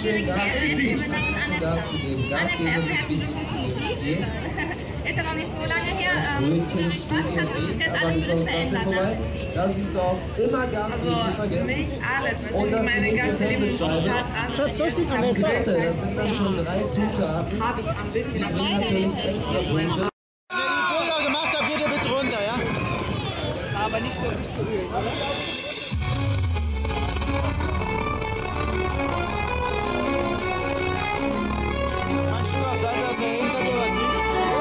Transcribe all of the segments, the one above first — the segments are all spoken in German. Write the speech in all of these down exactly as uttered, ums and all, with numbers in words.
schön Gas geben. Gas zu geben. Gas geben ist das Wichtigste im Spiel. Ist ja noch nicht so lange her. Das Brötchen steht jetzt aber du kommst trotzdem vorbei. Da siehst du auch immer Gas geben, nicht vergessen. Und das ist die nächste Sandwichscheibe. Die dritte, das sind dann schon drei Zutaten. Die bringen natürlich extra Punkte. Wenn ihr die Pulver gemacht habt, geht ihr mit runter, ja? Aber nicht so geölt, oder? Mein Schuh auf Seite, dass er hinter dir was sieht.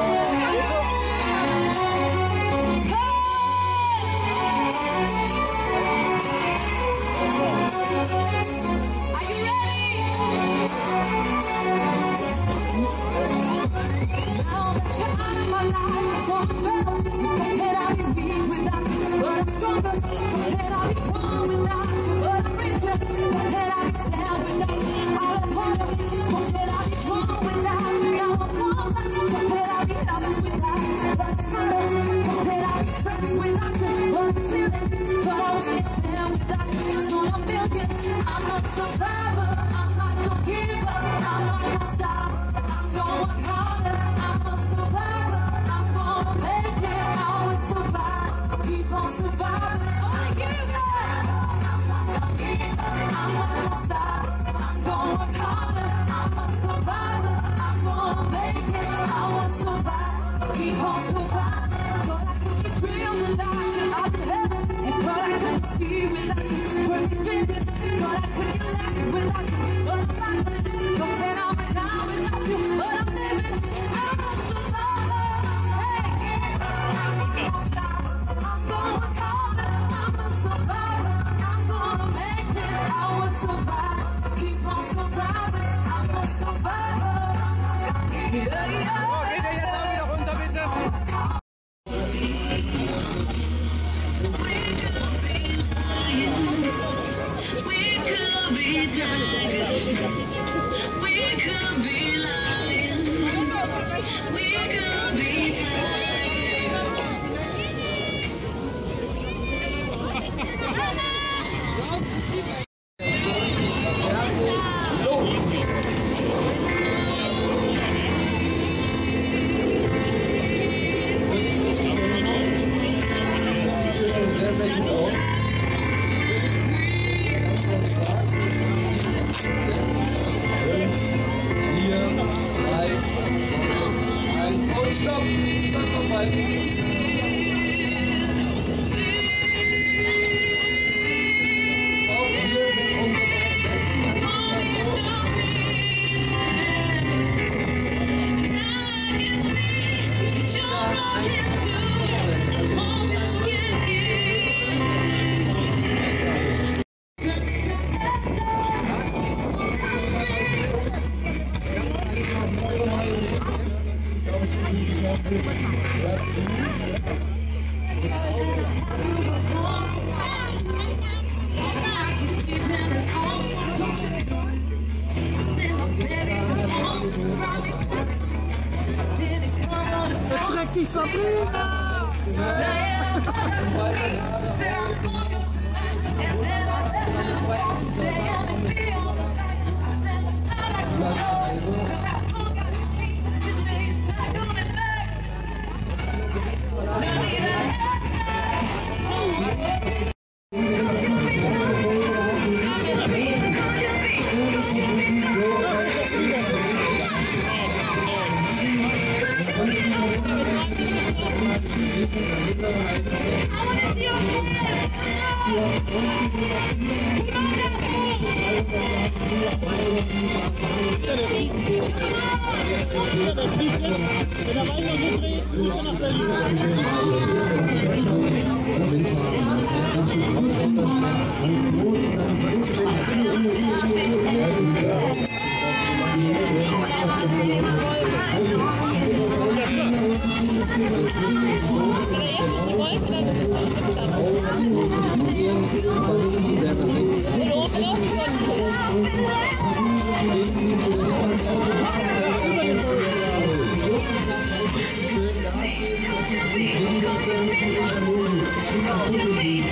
Dreckig, Sabrina!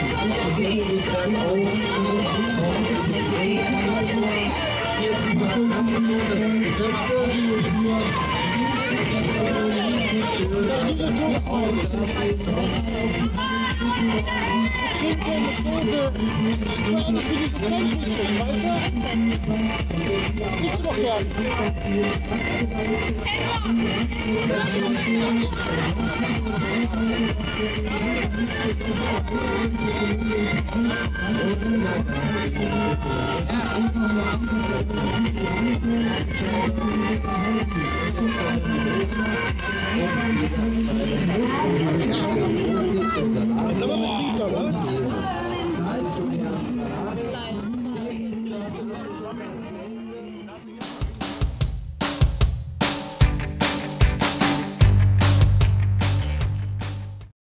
Jetzt so das